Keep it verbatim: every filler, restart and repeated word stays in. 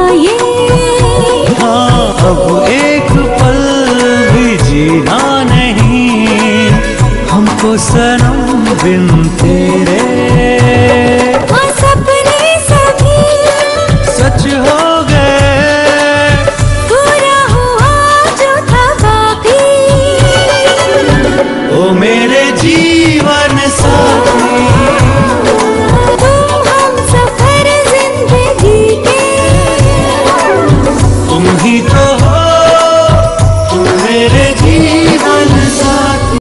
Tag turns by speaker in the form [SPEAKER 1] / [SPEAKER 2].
[SPEAKER 1] ये।
[SPEAKER 2] हाँ अब एक पल भी जीना नहीं हमको सनम बिन तेरे।